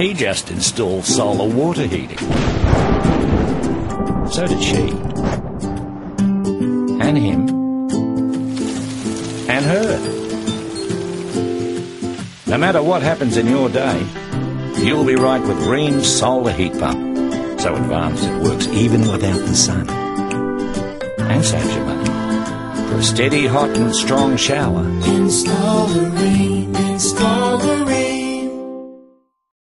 He just installed solar water heating. So did she. And him. And her. No matter what happens in your day, you'll be right with Rheem's solar heat pump. So advanced it works even without the sun. And saves you money. For a steady, hot and strong shower. Install the Rheem, install the Rheem.